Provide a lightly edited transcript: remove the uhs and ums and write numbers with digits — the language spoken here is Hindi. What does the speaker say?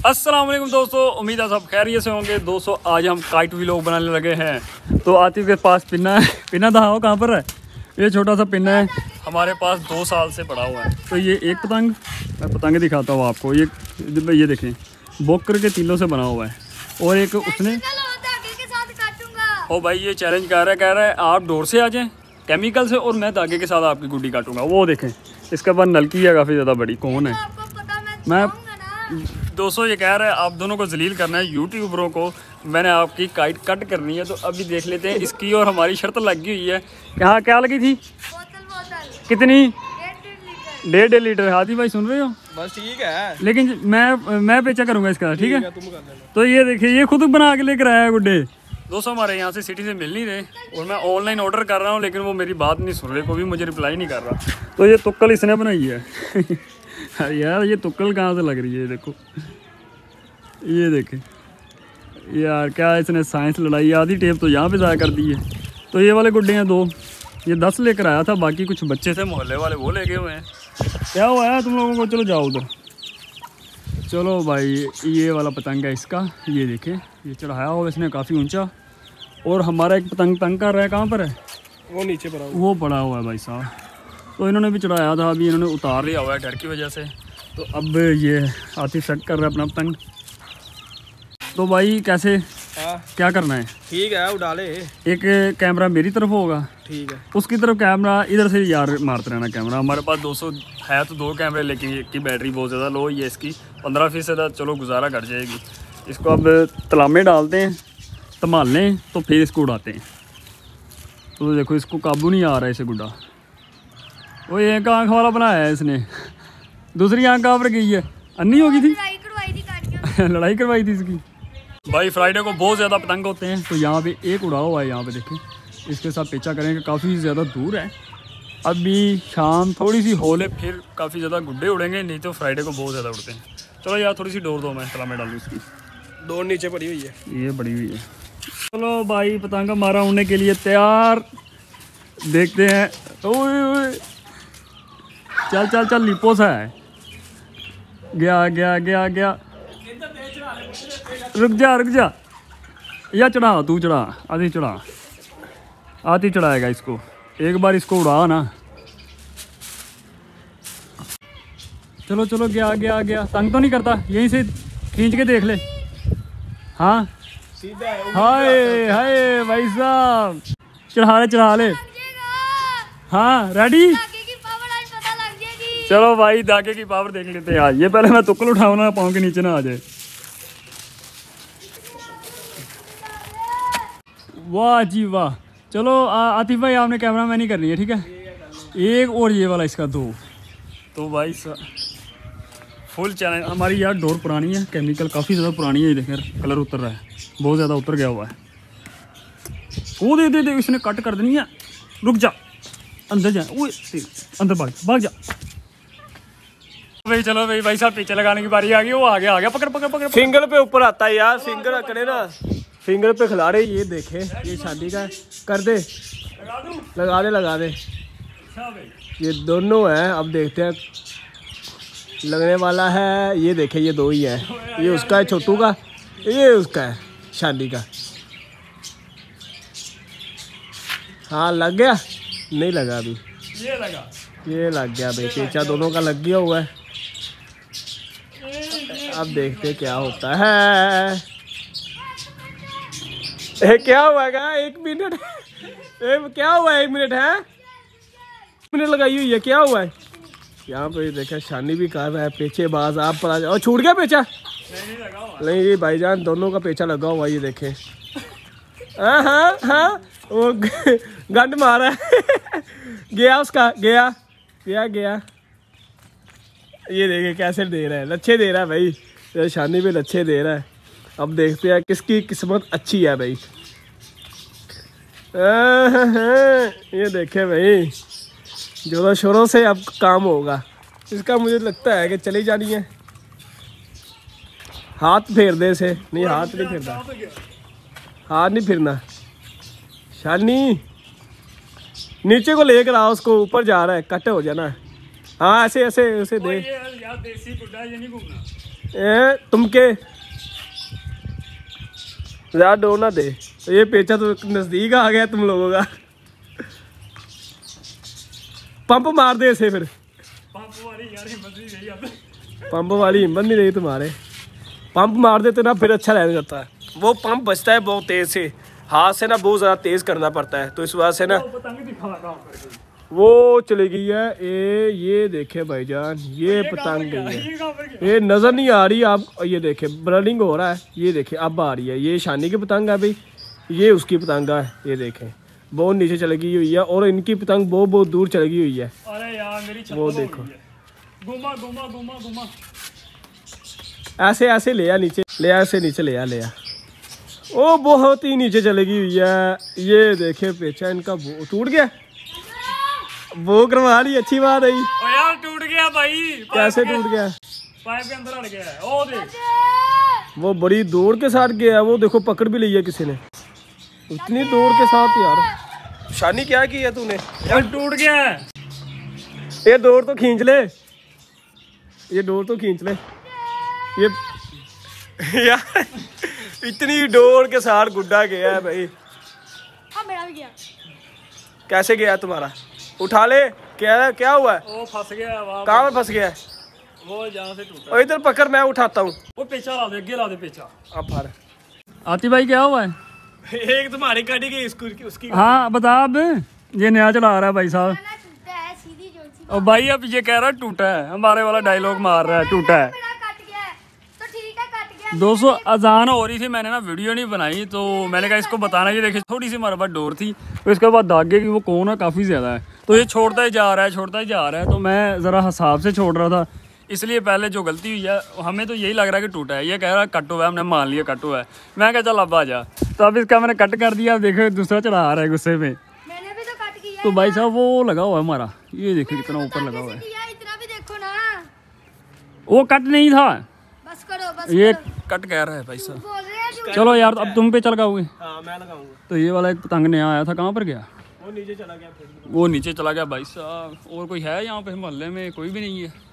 अस्सलाम वालेकुम दोस्तों, उम्मीद है सब खैरियत से होंगे। दोस्तों आज हम काइट व्लॉग बनाने लगे हैं। तो आतिफ के पास पिन्ना है, पिन्ना दिखाओ कहाँ पर है। ये छोटा सा पिन्ना है, हमारे पास 2 साल से पड़ा हुआ है। तो ये एक पतंग, मैं पतंग दिखाता हूँ आपको। ये देखें, बोकर के तीलों से बना हुआ है। और एक उसने ओ भाई ये चैलेंज कह रहा है आप डोर से आ जाएँ केमिकल से और मैं धागे के साथ आपकी गुड्डी काटूंगा। वो देखें, इसके बाद नलकी है काफ़ी ज़्यादा बड़ी। कौन है? मैं दोस्तों ये कह रहा है आप दोनों को जलील करना है, यूट्यूबरों को। मैंने आपकी काइट कट करनी है। तो अभी देख लेते हैं इसकी और हमारी शर्त लगी हुई है। यहाँ क्या लगी थी? कितनी? 1.5 लीटर। हाथी भाई सुन रहे हो? बस ठीक है, लेकिन मैं पेचा करूँगा इसका, ठीक है? तो ये देखिए, ये खुद बना के लेकर आया है गुड्डे। दोस्तों हमारे यहाँ से सिटी से मिल नहीं रहे और मैं ऑनलाइन ऑर्डर कर रहा हूँ, लेकिन वो मेरी बात नहीं सुन रहे, कोई भी मुझे रिप्लाई नहीं कर रहा। तो ये तुक्कल इसने बनाई है। यार ये तुक्कल कहाँ से लग रही है? देखो, ये देखें यार, क्या इसने साइंस लड़ाई। आधी टेप तो यहाँ पे ज़ाया कर दी है। तो ये वाले गुड्डे हैं 2, ये 10 लेकर आया था, बाकी कुछ बच्चे थे मोहल्ले वाले वो लेके हुए हैं। क्या हुआ है तुम लोगों को? चलो जाओ उधर। चलो भाई, ये वाला पतंग है इसका। ये देखें, ये चढ़ाया हुआ इसने काफ़ी ऊंचा। और हमारा एक पतंग तंग कर रहा है। कहाँ पर है वो? नीचे पड़ा हुआ, वो पड़ा हुआ है भाई साहब। तो इन्होंने भी चढ़ाया था, अभी इन्होंने उतार लिया हुआ है डर की वजह से। तो अब ये आतिफ सेट कर रहा है अपना पतंग। तो भाई कैसे क्या करना है? ठीक है, वो डाले। एक कैमरा मेरी तरफ होगा, ठीक है, उसकी तरफ कैमरा, इधर से यार मारते रहना कैमरा। हमारे पास 200 है तो 2 कैमरे, लेकिन एक की बैटरी बहुत ज़्यादा लो है। इसकी 15% चलो गुजारा कर जाएगी। इसको अब तलामे डालते हैं, संभाल लें तो फिर इसको उड़ाते हैं। तो देखो इसको काबू नहीं आ रहा है इसे गुड्डा। वो एक आँख वाला बनाया है इसने, दूसरी आँख कहाँ पर गई है? अन्नी होगी थी, लड़ाई करवाई थी इसकी। भाई फ्राइडे को बहुत ज़्यादा पतंग होते हैं। तो यहाँ पे एक उड़ा हुआ है, यहाँ पे देखें, इसके साथ पेचा करेंगे। काफ़ी ज़्यादा दूर है, अभी शाम थोड़ी सी होल है, फिर काफ़ी ज़्यादा गुड्डे उड़ेंगे। नहीं तो फ्राइडे को बहुत ज़्यादा उड़ते हैं। चलो यार थोड़ी सी डोर दो, मैं तला में डालूँ इसकी। डोर नीचे पड़ी हुई है, ये पड़ी हुई है। चलो भाई पतंग हमारा उड़ने के लिए तैयार, देखते हैं। ओए चल चल चल, लिपोस है। गया गया गया गया, रुक जा या चढ़ा, तू चढ़ा, आधी चढ़ा, आधी चढ़ाएगा इसको। एक बार इसको उड़ा ना। चलो चलो, गया गया गया। तंग तो नहीं करता? यहीं से खींच के देख ले। हाँ सीधा है। हाय हाय भाई साहब, चढ़ा ले। हाँ रेडी? चलो भाई धागे की पावर देख लेते हैं। आज ये पहले मैं तुक्कल उठाऊँ ना, पाँव के नीचे ना आ जाए। वाह जी वाह। चलो आतिफ भाई आपने कैमरा मैन ही करनी है, ठीक है? एक और ये वाला इसका 2। तो भाई फुल चैलेंज। हमारी यार डोर पुरानी है, केमिकल काफ़ी ज़्यादा पुरानी है। ये देखें कलर उतर रहा है, बहुत ज़्यादा उतर गया हुआ है। वो दे इसने कट कर देनी है। रुक जा, अंदर जा, वो अंदर भाग जा भाई। चलो भाई साहब पीछे लगाने की बारी आ गई। वो आ गया, पकड़। फिंगर पे ऊपर आता है यार, फिंगर करे ना, फिंगर पे खिला रहे। ये देखे, ये शादी का है, कर दे, लगा दे। ये दोनों हैं, अब देखते हैं लगने वाला है। ये देखे, ये 2 ही है। ये उसका है छोटू का, ये उसका है शादी का। हाँ लग गया? नहीं लगा अभी, ये लग गया भाई। पेचा दोनों का लग गया हुआ है। अब देखते क्या होता है। क्या हुआ है? 1 मिनट क्या हुआ है? 1 मिनट है, 1 मिनट लगाई हुई है। क्या हुआ है यहाँ पे? देखा शानी भी कर रहा है, पेचे बाज आप पर आ जाओ। छूट गया पेचा? नहीं भाईजान, दोनों का पेचा लगा हुआ। ये देखे, हाँ वो गंड मारा है। गया उसका, गया। ये देखे कैसे दे रहा है, लच्छे दे रहा है भाई। शानी भी लच्छे दे रहा है। अब देखते हैं किसकी किस्मत अच्छी है भाई। ये देखे भाई, जोरों शोरों से अब काम होगा इसका। मुझे लगता है कि चली जानी है। हाथ फेर दे से। नहीं हाथ नहीं फिरना, हाथ नहीं फिरना। शानी नीचे को लेकर आओ उसको, ऊपर जा रहा है, कट हो जाना। हाँ ऐसे दे। यार देसी गुड्डा, ये नहीं घूमना। तुमके ज़्यादा डोर ना दे। तो ये पेचा तो नज़दीक आ गया तुम लोगों का। पंप मार दे इसे फिर। पंप वाली यार हिम्मत नहीं रही अब। पंप वाली हिम्मत नहीं रही तुम्हारे। पंप मार देते ना फिर अच्छा रहने जाता है। वो पंप बचता है बहुत तेज से, हाथ से ना बहुत ज़्यादा तेज करना पड़ता है, तो इस वजह से ना पतंग दिखा रहा हूं। वो चली गई है। ये देखे भाईजान, ये पतंग गई है। ये नज़र नहीं आ रही आप, ये देखे ब्लडिंग हो रहा है। ये देखे अब आ रही है। ये शानी की पतंग है भाई, ये उसकी पतंग है। ये देखें बहुत नीचे चली गई हुई है और इनकी पतंग बहुत बहुत दूर चली गई हुई है। अरे यार मेरी छत वो देखो घुमा घुमा घुमा घुमा। ऐसे ऐसे ले आ नीचे, ले आ ऐसे नीचे ले आ, ले आ। ओ बहुत ही नीचे चलेगी हुई है। ये देखे पेचा इनका टूट गया। वो करवा ली, अच्छी बात है। ओ यार टूट गया भाई। कैसे टूट गया? पाइप के अंदर अड़ गया है। ओ देख वो बड़ी दौड़ के साथ गया है। वो देखो पकड़ भी ली है किसी ने, इतनी दौड़ के साथ यार। शानी क्या की है तूने? यार टूट गया है। ये डोर तो खींच ले, ये डोर तो खींच ले। ये यार इतनी डोर के साथ गुड्डा गया है भाई। हाँ मेरा भी गया। कैसे गया तुम्हारा? उठा ले। क्या हुआ है? वो फंस गया वहां। कहाँ में फंस गया है? वो जहाँ से टूटा। और इधर पकड़, मैं उठाता हूँ। वो पेचा ला दे, अगे ला दे पेचा। अब फाड़। आती भाई क्या हुआ है? एक तुम्हारी कटी गई, उसकी। हाँ बता अब। ये नया चला रहा है भाई साहब। टूटा है सीधी जो सी। और भाई अब ये कह रहा है टूटा है, हमारे वाला डायलॉग मार रहा है टूटा है। मेरा कट गया है तो ठीक है, कट गया। 200 अजान हो रही थी, मैंने ना वीडियो नहीं बनाई तो मैंने कहा इसको बताना। ये देखिए थोड़ी सी हमारे पास डोर थी, तो इसके बाद धागे की वो कोन है काफ़ी ज़्यादा है, तो ये छोड़ता ही जा रहा है, छोड़ता ही जा रहा है। तो मैं ज़रा हिसाब से छोड़ रहा था, इसलिए पहले जो गलती हुई है हमें तो यही लग रहा है कि टूटा है। ये कह रहा है कट हुआ है, हमने मान लिया कट हुआ है। मैं कहा चल अब आ जा, तो अब इसका मैंने कट कर दिया। देखो दूसरा चढ़ा रहा है गुस्से में। मैंने भी तो कट किया। तो भाई साहब वो लगा हुआ है हमारा, ये देखो कितना ऊपर लगा हुआ है। इतना भी देखो ना। वो कट नहीं था, बस करो बस ये करो। कट कह रहा है भाई साहब। बोल रहे हैं जो। चलो यार अब तुम पे चल लगाओगे। हाँ मैं लगाऊंगा। तो ये वाला एक पतंग नया आया था, कहाँ पर गया? वो नीचे चला गया फिर। वो नीचे चला गया भाई साहब। और कोई है यहाँ पे मोहल्ले में? कोई भी नहीं है।